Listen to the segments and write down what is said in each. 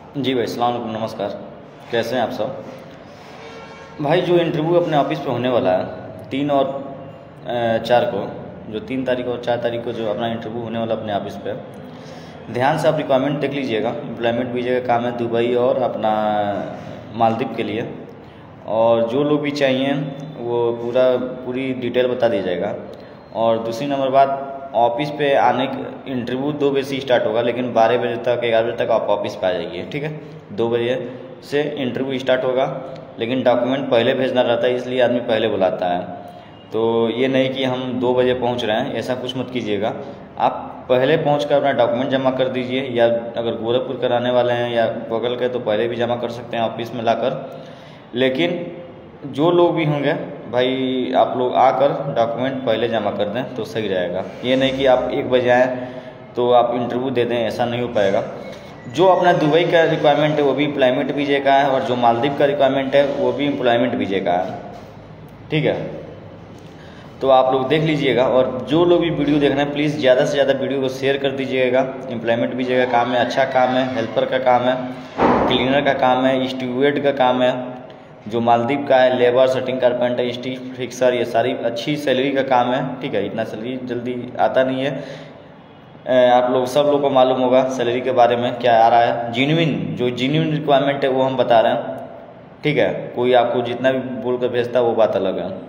जी भाई, अस्सलाम वालेकुम, नमस्कार। कैसे हैं आप सब? भाई, जो इंटरव्यू अपने ऑफिस पे होने वाला है 3 और 4 को, जो 3 तारीख और 4 तारीख को जो अपना इंटरव्यू होने वाला अपने ऑफिस पे, ध्यान से आप रिक्वायरमेंट देख लीजिएगा। एम्प्लॉयमेंट वीज़ा का काम है दुबई और अपना मालदीव के लिए, और जो लोग भी चाहिए वो पूरी डिटेल बता दी जाएगा। और दूसरी नंबर बात, ऑफिस पे आने इंटरव्यू 2 बजे से स्टार्ट होगा, लेकिन 12 बजे तक 11 बजे तक आप ऑफिस पे आ जाइए, ठीक है। 2 बजे से इंटरव्यू स्टार्ट होगा, लेकिन डॉक्यूमेंट पहले भेजना रहता है, इसलिए आदमी पहले बुलाता है। तो ये नहीं कि हम 2 बजे पहुंच रहे हैं, ऐसा कुछ मत कीजिएगा। आप पहले पहुंच कर अपना डॉक्यूमेंट जमा कर दीजिए, या अगर गोरखपुर कराने वाले हैं या बगल के तो पहले भी जमा कर सकते हैं ऑफिस में लाकर। लेकिन जो लोग भी होंगे भाई, आप लोग आकर डॉक्यूमेंट पहले जमा कर दें तो सही रहेगा। ये नहीं कि आप 1 बजे आएँ तो आप इंटरव्यू दे दें, ऐसा नहीं हो पाएगा। जो अपना दुबई का रिक्वायरमेंट है वो भी एम्प्लॉयमेंट वीज़े का है, और जो मालदीव का रिक्वायरमेंट है वो भी एम्प्लॉयमेंट वीज़े का है, ठीक है। तो आप लोग देख लीजिएगा, और जो लोग भी वीडियो देख रहे हैं प्लीज़ ज़्यादा से ज़्यादा वीडियो को शेयर कर दीजिएगा। एम्प्लॉयमेंट वीज़े का काम है, अच्छा काम है, हेल्पर का काम है, क्लीनर का काम है, स्टूवर्ड का काम है। जो मालदीव का है labour, setting carpenter, steel fixer, ये सारी अच्छी सैलरी का काम है, ठीक है। इतना सैलरी जल्दी आता नहीं है। आप लोग सब लोग को मालूम होगा सैलरी के बारे में क्या आ रहा है। जो जेन्युइन रिक्वायरमेंट है वो हम बता रहे हैं, ठीक है। कोई आपको जितना भी बोल कर भेजता है वो बात अलग है।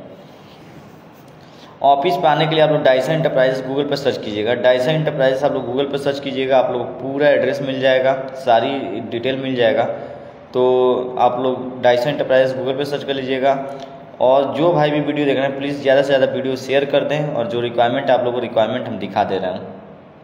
ऑफिस पे आने के लिए आप लोग डाइसन एंटरप्राइजेस गूगल पे सर्च कीजिएगा। डाइसन एंटरप्राइजेस आप लोग गूगल पे सर्च कीजिएगा, आप लोग पूरा एड्रेस मिल जाएगा, सारी डिटेल मिल जाएगा। तो आप लोग डाइसन एंटरप्राइजेस गूगल पे सर्च कर लीजिएगा। और जो भाई भी वीडियो देख रहे हैं प्लीज़ ज़्यादा से ज़्यादा वीडियो शेयर कर दें, और जो रिक्वायरमेंट आप लोगों को रिक्वायरमेंट हम दिखा दे रहे हैं।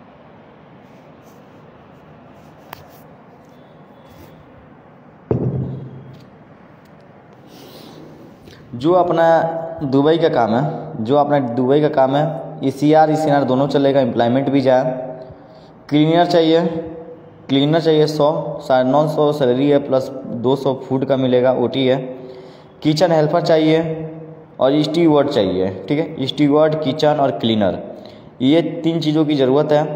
जो अपना दुबई का काम है, ECR दोनों चलेगा, एम्प्लॉयमेंट वीज़ा है। क्लीनर चाहिए 100, 950 सैलरी है, प्लस 200 फूड का मिलेगा, OT है। किचन हेल्पर चाहिए और स्टीवर्ड चाहिए, ठीक है। स्टीवर्ड, किचन और क्लीनर, ये 3 चीज़ों की ज़रूरत है।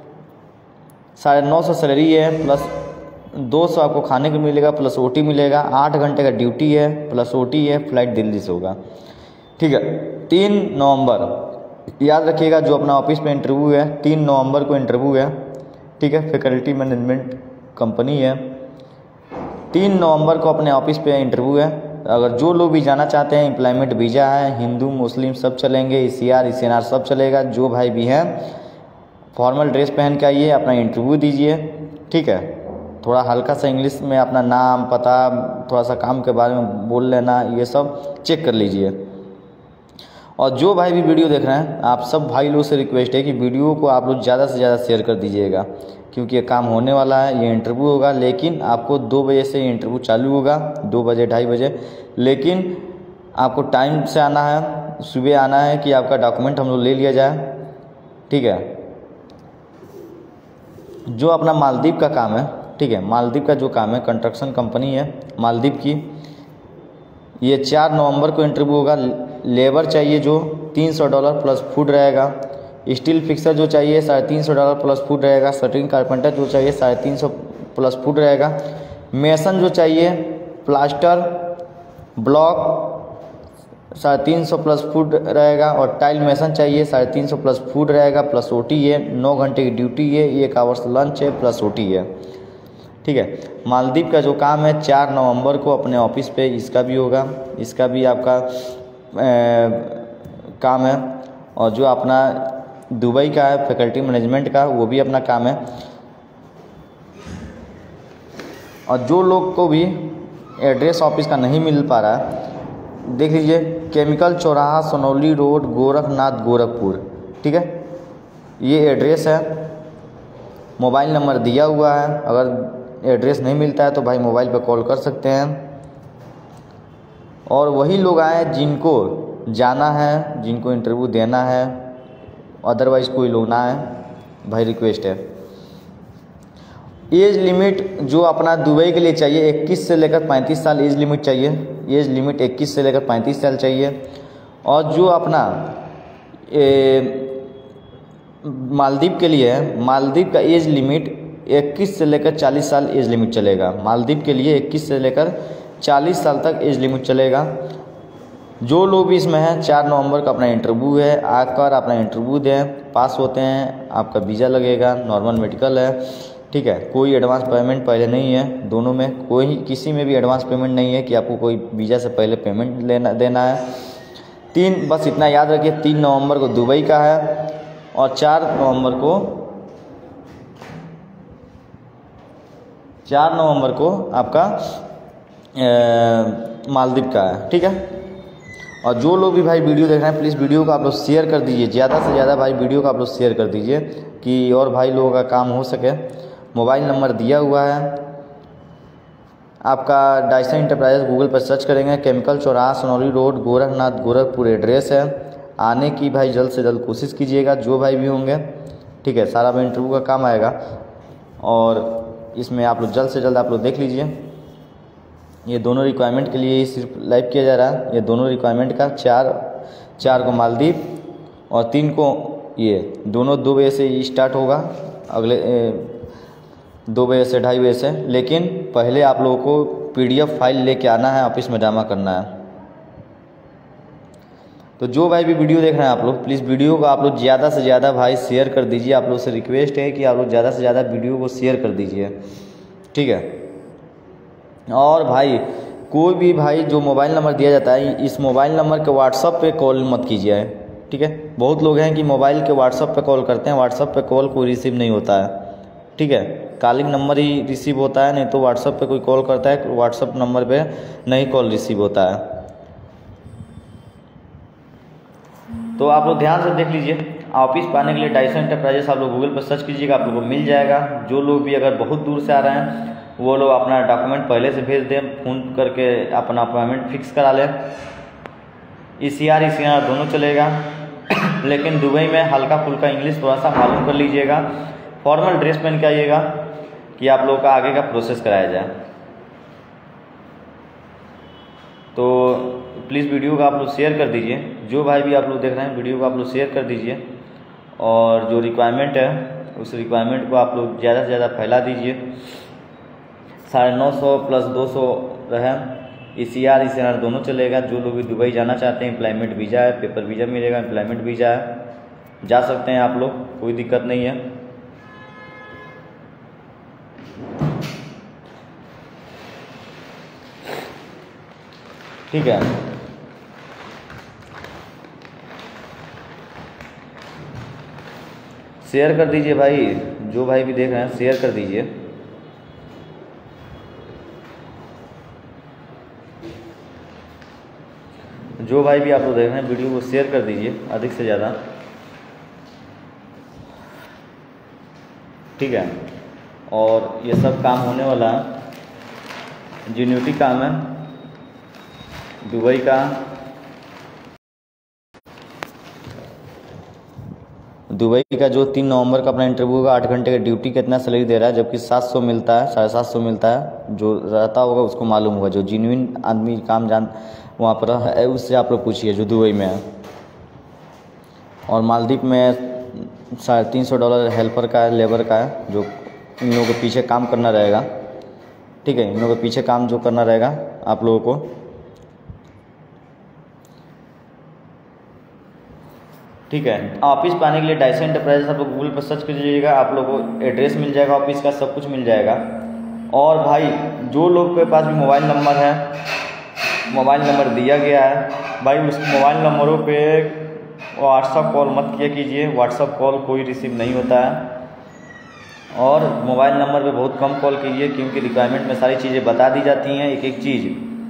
950 सैलरी है, प्लस 200 आपको खाने को मिलेगा, प्लस OT मिलेगा। 8 घंटे का ड्यूटी है, प्लस OT है। फ्लाइट दिल्ली से होगा, ठीक है। 3 नवंबर याद रखिएगा, जो अपना ऑफिस में इंटरव्यू है 3 नवंबर को इंटरव्यू है, ठीक है। फैकल्टी मैनेजमेंट कंपनी है। 3 नवंबर को अपने ऑफिस पे इंटरव्यू है। अगर जो लोग भी जाना चाहते हैं, एम्प्लॉयमेंट वीज़ा है, हिंदू मुस्लिम सब चलेंगे, ECR सब चलेगा। जो भाई भी हैं फॉर्मल ड्रेस पहन के आइए, अपना इंटरव्यू दीजिए, ठीक है। थोड़ा हल्का सा इंग्लिश में अपना नाम, पता, थोड़ा सा काम के बारे में बोल लेना, ये सब चेक कर लीजिए। और जो भाई भी वीडियो देख रहे हैं, आप सब भाई लोग से रिक्वेस्ट है कि वीडियो को आप लोग ज़्यादा से ज़्यादा शेयर कर दीजिएगा, क्योंकि ये काम होने वाला है। ये इंटरव्यू होगा, लेकिन आपको 2 बजे से इंटरव्यू चालू होगा, 2 बजे 2:30 बजे। लेकिन आपको टाइम से आना है, सुबह आना है कि आपका डॉक्यूमेंट हम लोग ले लिया जाए, ठीक है। जो अपना मालदीव का काम है, ठीक है, मालदीव का जो काम है, कंस्ट्रक्शन कंपनी है मालदीव की, ये 4 नवंबर को इंटरव्यू होगा। लेबर चाहिए जो $300 प्लस फूड रहेगा। स्टील फिक्सर जो चाहिए $350 प्लस फूड रहेगा। सेटिंग कारपेंटर जो चाहिए 350 प्लस फूड रहेगा। मेसन जो चाहिए, प्लास्टर, ब्लॉक 350 प्लस फूड रहेगा। और टाइल मेसन चाहिए 350 प्लस फूड रहेगा, प्लस OT है। 9 घंटे की ड्यूटी है, 1 आवर्स लंच है, प्लस OT है, ठीक है। मालदीव का जो काम है 4 नवंबर को अपने ऑफिस पे इसका भी होगा, इसका भी आपका काम है। और जो अपना दुबई का है फैकल्टी मैनेजमेंट का, वो भी अपना काम है। और जो लोग को भी एड्रेस ऑफिस का नहीं मिल पा रहा है, देख लीजिए, केमिकल चौराहा, सोनौली रोड, गोरखनाथ, गोरखपुर, ठीक है। ये एड्रेस है, मोबाइल नंबर दिया हुआ है। अगर एड्रेस नहीं मिलता है तो भाई मोबाइल पर कॉल कर सकते हैं। और वही लोग आए जिनको जाना है, जिनको इंटरव्यू देना है, अदरवाइज़ कोई लोग ना आए, भाई रिक्वेस्ट है। एज लिमिट जो अपना दुबई के लिए चाहिए 21 से लेकर 35 साल एज लिमिट चाहिए। एज लिमिट 21 से लेकर 35 साल चाहिए। और जो अपना मालदीव के लिए है, मालदीव का एज लिमिट 21 से लेकर 40 साल एज लिमिट चलेगा। मालदीव के लिए 21 से लेकर 40 साल तक एज लिमिट चलेगा। जो लोग भी इसमें हैं 4 नवंबर का अपना इंटरव्यू है, आकर अपना इंटरव्यू दें, पास होते हैं आपका वीज़ा लगेगा, नॉर्मल मेडिकल है, ठीक है। कोई एडवांस पेमेंट पहले नहीं है, दोनों में कोई किसी में भी एडवांस पेमेंट नहीं है कि आपको कोई वीज़ा से पहले पेमेंट देना है। 3 बस इतना याद रखिए, 3 नवंबर को दुबई का है और 4 नवंबर को आपका मालदीव का है, ठीक है। और जो लोग भी भाई वीडियो देख रहे हैं प्लीज़ वीडियो को आप लोग शेयर कर दीजिए, ज़्यादा से ज़्यादा भाई वीडियो को आप लोग शेयर कर दीजिए कि और भाई लोगों का काम हो सके। मोबाइल नंबर दिया हुआ है आपका, डायसन इंटरप्राइजेस गूगल पर सर्च करेंगे, केमिकल चौराहा सोनौली रोड गोरखनाथ गोरखपुर एड्रेस है। आने की भाई जल्द से जल्द कोशिश कीजिएगा जो भाई भी होंगे, ठीक है। सारा भाई इंटरव्यू का काम आएगा और इसमें आप लोग जल्द से जल्द आप लोग देख लीजिए। ये दोनों रिक्वायरमेंट के लिए सिर्फ लाइव किया जा रहा है, ये दोनों रिक्वायरमेंट का 4 को मालदीव और 3 को ये दोनों 2 बजे से स्टार्ट होगा, अगले 2 बजे से 2:30 बजे से। लेकिन पहले आप लोगों को PDF फाइल लेके आना है, ऑफिस में जमा करना है। तो जो भाई भी वीडियो देख रहे हैं आप लोग प्लीज़ वीडियो को आप लोग ज़्यादा से ज़्यादा भाई शेयर कर दीजिए। आप लोग से रिक्वेस्ट है कि आप लोग ज़्यादा से ज़्यादा वीडियो को शेयर कर दीजिए, ठीक है। और भाई कोई भी भाई जो मोबाइल नंबर दिया जाता है, इस मोबाइल नंबर के व्हाट्सअप पे कॉल मत कीजिए, ठीक है। बहुत लोग हैं कि मोबाइल के व्हाट्सअप पे कॉल करते हैं, व्हाट्सअप पे कॉल कोई रिसीव नहीं होता है, ठीक है। कॉलिंग नंबर ही रिसीव होता है, नहीं तो व्हाट्सअप पे कोई कॉल करता है, व्हाट्सअप नंबर पे नहीं कॉल रिसीव होता है। तो आप लोग ध्यान से देख लीजिए। ऑफिस पाने के लिए डायसन इंटरप्राइजेस आप लोग गूगल पर सर्च कीजिएगा, आप लोगों को मिल जाएगा। जो लोग भी अगर बहुत दूर से आ रहे हैं वो लोग अपना डॉक्यूमेंट पहले से भेज दें, फ़ोन करके अपना अपॉइंटमेंट फिक्स करा लें। ECR दोनों चलेगा लेकिन दुबई में हल्का फुल्का इंग्लिश थोड़ा सा मालूम कर लीजिएगा। फॉर्मल ड्रेस पहन के आइएगा कि आप लोगों का आगे का प्रोसेस कराया जाए। तो प्लीज़ वीडियो को आप लोग शेयर कर दीजिए, जो भाई भी आप लोग देख रहे हैं वीडियो को आप लोग शेयर कर दीजिए। और जो रिक्वायरमेंट है उस रिक्वायरमेंट को आप लोग ज़्यादा से ज़्यादा फैला दीजिए। 950 प्लस 200 रहे, ECR दोनों चलेगा। जो लोग भी दुबई जाना चाहते हैं, एम्प्लॉयमेंट वीज़ा है, पेपर वीज़ा मिलेगा, एम्प्लॉयमेंट वीज़ा है, जा सकते हैं आप लोग, कोई दिक्कत नहीं है। ठीक है, शेयर कर दीजिए भाई, जो भाई भी देख रहे हैं शेयर कर दीजिए। जो भाई भी आप लोग देख रहे हैं वीडियो को शेयर कर दीजिए अधिक से ज़्यादा, ठीक है। और ये सब काम होने वाला है, जेन्युइनिटी काम है दुबई का। दुबई का जो 3 नवंबर का अपना इंटरव्यू का 8 घंटे का ड्यूटी कितना सैलरी दे रहा है, जबकि 700 मिलता है, 750 मिलता है। जो रहता होगा उसको मालूम होगा, जो जेन्युइन आदमी काम जान वहाँ पर है उससे आप लोग पूछिए जो दुबई में है। और मालदीव में $350 हेल्पर का है, लेबर का है, जो इन लोगों के पीछे काम करना रहेगा, ठीक है। इन लोगों के पीछे काम जो करना रहेगा आप लोगों को, ठीक है। ऑफिस पाने के लिए डायसन इंटरप्राइजेस आप लोग गूगल पर सर्च कीजिएगा, आप लोगों को एड्रेस मिल जाएगा, ऑफिस का सब कुछ मिल जाएगा। और भाई जो लोग के पास भी मोबाइल नंबर है, मोबाइल नंबर दिया गया है भाई, उस मोबाइल नंबरों पे व्हाट्सअप कॉल मत किया कीजिए, व्हाट्सअप कॉल कोई रिसीव नहीं होता है। और मोबाइल नंबर पे बहुत कम कॉल कीजिए, क्योंकि रिक्वायरमेंट में सारी चीज़ें बता दी जाती हैं, एक एक चीज़,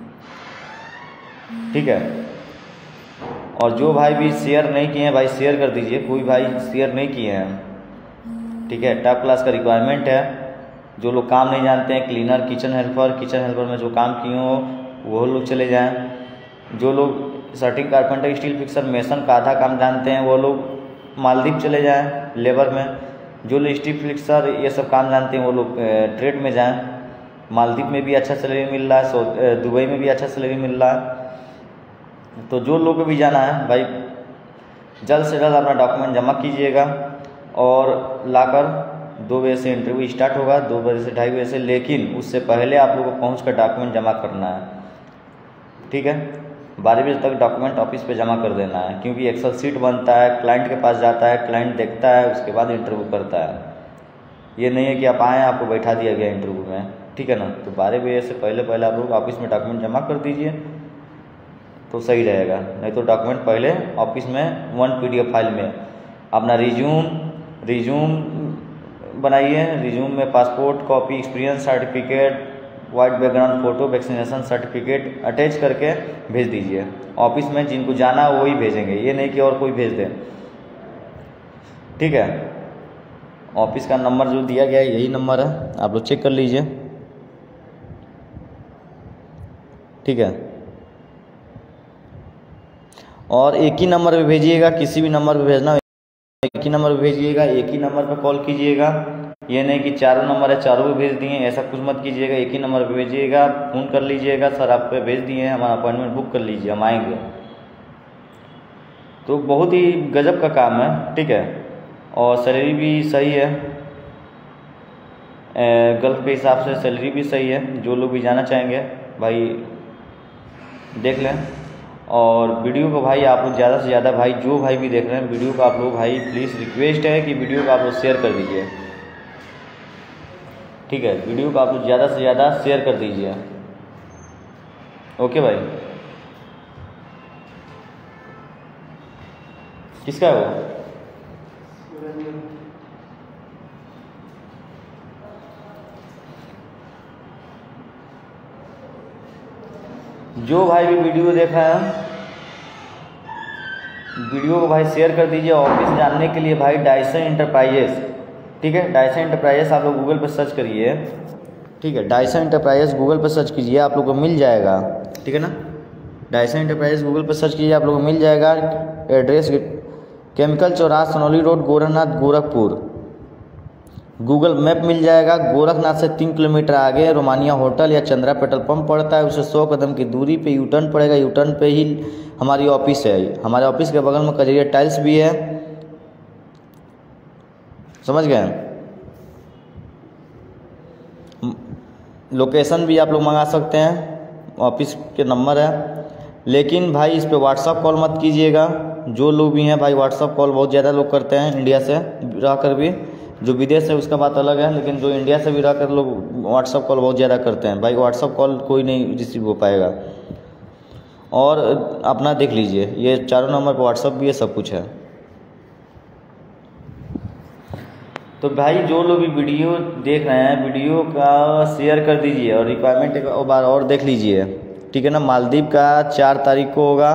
ठीक है। और जो भाई भी शेयर नहीं किए हैं भाई शेयर कर दीजिए, कोई भाई शेयर नहीं किए हैं, ठीक है। टॉप क्लास का रिक्वायरमेंट है। जो लोग काम नहीं जानते हैं, क्लीनर, किचन हेल्पर में जो काम किए हो वो लोग चले जाएं। जो लोग shuttering, carpenter, steel fixer, mason का आधा काम जानते हैं वो लोग मालदीव चले जाएं लेबर में। जो लोग स्टील फिक्सर ये सब काम जानते हैं वो लोग ट्रेड में जाएं। मालदीव में भी अच्छा सैलरी मिल रहा है, दुबई में भी अच्छा सैलरी मिल रहा है। तो जो लोग को भी जाना है भाई जल्द से जल्द अपना डॉक्यूमेंट जमा कीजिएगा और लाकर 2 बजे से इंटरव्यू स्टार्ट होगा, 2 बजे से 2:30 बजे से, लेकिन उससे पहले आप लोगों को पहुँच कर डॉक्यूमेंट जमा करना है, ठीक है। 12 बजे तक डॉक्यूमेंट ऑफिस पे जमा कर देना है, क्योंकि एक्सेल सीट बनता है, क्लाइंट के पास जाता है, क्लाइंट देखता है, उसके बाद इंटरव्यू करता है। ये नहीं है कि आप आएँ आपको बैठा दिया गया इंटरव्यू में, ठीक है ना। तो 12 बजे से पहले आप लोग ऑफिस में डॉक्यूमेंट जमा कर दीजिए तो सही रहेगा, नहीं तो डॉक्यूमेंट पहले ऑफिस में 1 PDF फाइल में अपना रिज्यूम बनाइए। रिज्यूम में passport copy, experience certificate, white background photo, vaccination certificate attach करके भेज दीजिए। ऑफिस में जिनको जाना है वही भेजेंगे, ये नहीं कि और कोई भेज दे, ठीक है। ऑफिस का नंबर जो दिया गया है यही नंबर है, आप लोग चेक कर लीजिए, ठीक है। और एक ही नंबर पे भेजिएगा, किसी भी नंबर पे भेजना, एक ही नंबर पे भेजिएगा, एक ही नंबर पे कॉल कीजिएगा। ये नहीं कि चारों नंबर है चारों पे भेज दिए, ऐसा कुछ मत कीजिएगा। एक ही नंबर पे भेजिएगा, फ़ोन कर लीजिएगा, सर आप पे भेज दिए हैं, हमारा अपॉइंटमेंट बुक कर लीजिए, हम आएंगे। तो बहुत ही गजब का काम है, ठीक है। और सैलरी भी सही है, गल्फ के हिसाब से सैलरी भी सही है। जो लोग भी जाना चाहेंगे भाई देख लें। और वीडियो को भाई आप लोग ज़्यादा से ज़्यादा, भाई जो भाई भी देख रहे हैं वीडियो को आप लोग, भाई प्लीज़ रिक्वेस्ट है कि वीडियो को आप लोग शेयर कर दीजिए, ठीक है। वीडियो को आप लोग ज़्यादा से ज़्यादा शेयर कर दीजिए, ओके भाई। किसका है वो? जो भाई भी वीडियो देख रहे हैं वीडियो को भाई शेयर कर दीजिए। ऑफिस जानने के लिए भाई डायसन इंटरप्राइजेस, ठीक है। डायसन इंटरप्राइजेस आप लोग गूगल पर सर्च करिए, ठीक है। डायसन इंटरप्राइजेस गूगल पर सर्च कीजिए, आप लोग को मिल जाएगा, ठीक है ना। डायसन इंटरप्राइजेस गूगल पर सर्च कीजिए, आप लोग को मिल जाएगा। एड्रेस केमिकल चौराहा, Sonauli road, Gorakhnath, Gorakhpur. Google map मिल जाएगा। गोरखनाथ से 3 किलोमीटर आगे रोमानिया होटल या चंद्रा पेट्रोल पंप पड़ता है, उससे 100 कदम की दूरी पे यूटर्न पड़ेगा। यूटर्न पे ही हमारी ऑफिस है। हमारे ऑफिस के बगल में कजरिया टाइल्स भी है, समझ गए। लोकेशन भी आप लोग मंगा सकते हैं, ऑफिस के नंबर है। लेकिन भाई इस पे व्हाट्सअप कॉल मत कीजिएगा। जो लोग भी हैं भाई व्हाट्सअप कॉल बहुत ज़्यादा लोग करते हैं, इंडिया से रह कर भी। जो विदेश है उसका बात अलग है, लेकिन जो इंडिया से भी रह कर लोग व्हाट्सअप कॉल बहुत ज़्यादा करते हैं। भाई व्हाट्सअप कॉल कोई नहीं रिसीव हो पाएगा। और अपना देख लीजिए, ये चारों नंबर पर व्हाट्सअप भी है, सब कुछ है। तो भाई जो लोग भी वीडियो देख रहे हैं वीडियो का शेयर कर दीजिए। और रिक्वायरमेंट एक बार और देख लीजिए, ठीक है ना। मालदीव का 4 तारीख को होगा।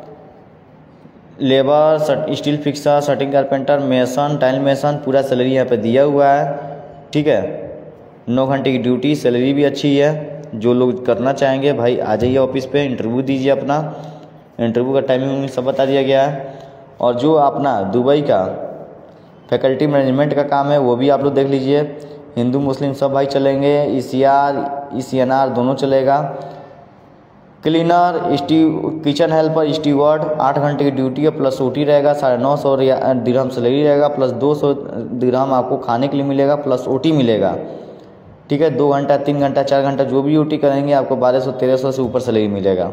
Labour, steel fixer, shuttering carpenter, mason, tile mason, पूरा सैलरी यहाँ पे दिया हुआ है, ठीक है। 9 घंटे की ड्यूटी, सैलरी भी अच्छी है। जो लोग करना चाहेंगे भाई आ जाइए ऑफिस पे, इंटरव्यू दीजिए अपना। इंटरव्यू का टाइमिंग सब बता दिया गया है। और जो अपना दुबई का फैकल्टी मैनेजमेंट का काम है वो भी आप लोग देख लीजिए। हिंदू मुस्लिम सब भाई चलेंगे, ECR ECNR दोनों चलेगा। क्लीनर, किचन हेल्पर, स्टीवर्ड, 8 घंटे की ड्यूटी है, प्लस OT रहेगा। 950 दिरहम सैलरी रहेगा, प्लस 200 दिरहम आपको खाने के लिए मिलेगा, प्लस OT मिलेगा, ठीक है। 2 घंटा 3 घंटा 4 घंटा जो भी OT करेंगे आपको 1200-1300 से ऊपर सैलरी मिलेगा,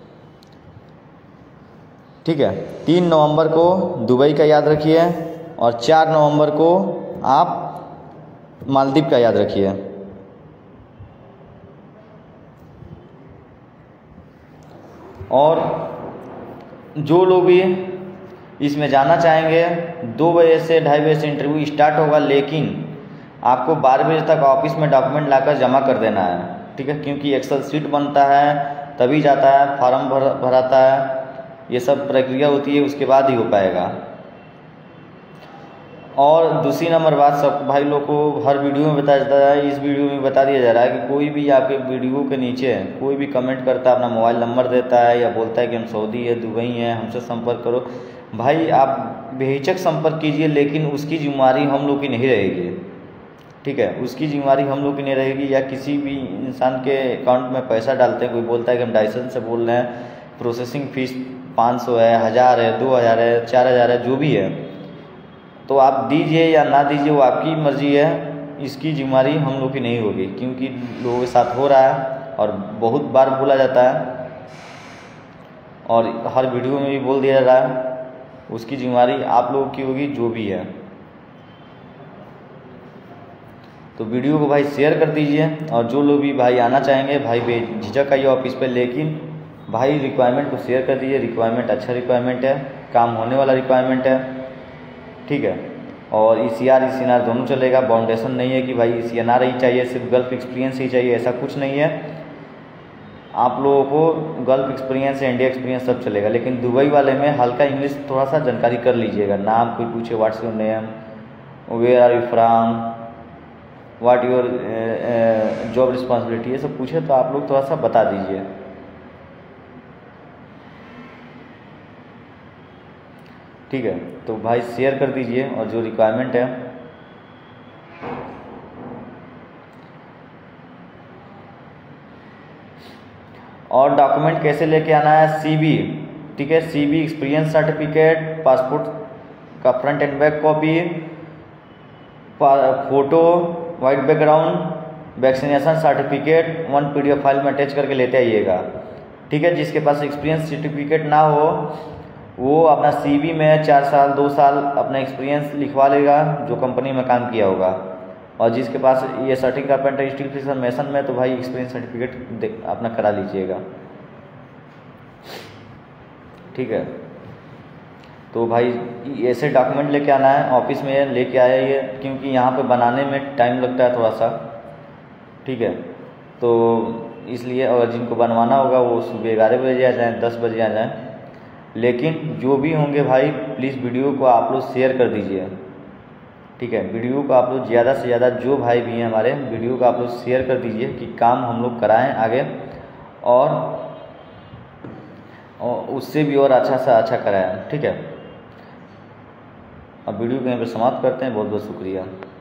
ठीक है। 3 नवंबर को दुबई का याद रखिए और 4 नवंबर को आप मालदीव का याद रखिए। और जो लोग भी इसमें जाना चाहेंगे 2 बजे से 2:30 बजे से इंटरव्यू स्टार्ट होगा, लेकिन आपको 12 बजे तक ऑफिस में डॉक्यूमेंट लाकर जमा कर देना है, ठीक है। क्योंकि एक्सेल सीट बनता है तभी जाता है, फार्म भराता है, ये सब प्रक्रिया होती है, उसके बाद ही हो पाएगा। और दूसरी नंबर बात सब भाई लोग को हर वीडियो में बताया जाता है, इस वीडियो में बता दिया जा रहा है कि कोई भी आपके वीडियो के नीचे कोई भी कमेंट करता है, अपना मोबाइल नंबर देता है या बोलता है कि हम सऊदी है, दुबई हैं, हमसे संपर्क करो। भाई आप बेहिचक संपर्क कीजिए, लेकिन उसकी जिम्मेदारी हम लोग की नहीं रहेगी, ठीक है। उसकी जिम्मेदारी हम लोग की नहीं रहेगी। या किसी भी इंसान के अकाउंट में पैसा डालते हैं, कोई बोलता है कि हम डायसन से बोल रहे हैं, प्रोसेसिंग फ़ीस 500 है, 1000 है, 2000 है, 4000 है, जो भी है, तो आप दीजिए या ना दीजिए वो आपकी मर्ज़ी है, इसकी जिम्मेदारी हम लोग की नहीं होगी, क्योंकि लोगों के साथ हो रहा है और बहुत बार बोला जाता है और हर वीडियो में भी बोल दिया जा रहा है, उसकी जिम्मेदारी आप लोगों की होगी जो भी है। तो वीडियो को भाई शेयर कर दीजिए और जो लोग भी भाई आना चाहेंगे भाई बेझिझक आइए ऑफिस पे, लेकिन भाई रिक्वायरमेंट को शेयर कर दीजिए। रिक्वायरमेंट अच्छा रिक्वायरमेंट है, काम होने वाला रिक्वायरमेंट है, ठीक है। और ECR ECNR दोनों चलेगा। बाउंडेशन नहीं है कि भाई ECNR ही चाहिए, सिर्फ गल्फ एक्सपीरियंस ही चाहिए, ऐसा कुछ नहीं है। आप लोगों को गल्फ एक्सपीरियंस या इंडिया एक्सपीरियंस सब चलेगा, लेकिन दुबई वाले में हल्का इंग्लिश थोड़ा सा जानकारी कर लीजिएगा। नाम कोई पूछे what's your name, where are you from, what your job responsibility, ये सब पूछे तो आप लोग थोड़ा सा बता दीजिए, ठीक है। तो भाई शेयर कर दीजिए और जो रिक्वायरमेंट है और डॉक्यूमेंट कैसे लेके आना है, CV, ठीक है, CV, एक्सपीरियंस सर्टिफिकेट, पासपोर्ट का front and back copy, photo, white background, vaccination certificate 1 PDF file में अटैच करके लेते आइएगा, ठीक है। जिसके पास एक्सपीरियंस सर्टिफिकेट ना हो वो अपना CV में 4 साल 2 साल अपना एक्सपीरियंस लिखवा लेगा जो कंपनी में काम किया होगा। और जिसके पास ये shuttering carpenter, steel fixer, mason में तो भाई एक्सपीरियंस सर्टिफिकेट अपना करा लीजिएगा, ठीक है। तो भाई ऐसे डॉक्यूमेंट लेके आना है, ऑफिस में लेके आइए, क्योंकि यहाँ पे बनाने में टाइम लगता है थोड़ा सा, ठीक है। तो इसलिए और जिनको बनवाना होगा वो सुबह 11 बजे आ जाएँ, 10 बजे आ जाएँ, लेकिन जो भी होंगे भाई प्लीज़ वीडियो को आप लोग शेयर कर दीजिए, ठीक है। वीडियो को आप लोग ज़्यादा से ज़्यादा, जो भाई भी हैं हमारे, वीडियो को आप लोग शेयर कर दीजिए कि काम हम लोग कराएं आगे और उससे भी और अच्छा से अच्छा कराएं, ठीक है। अब वीडियो को यहाँ पर समाप्त करते हैं। बहुत बहुत शुक्रिया।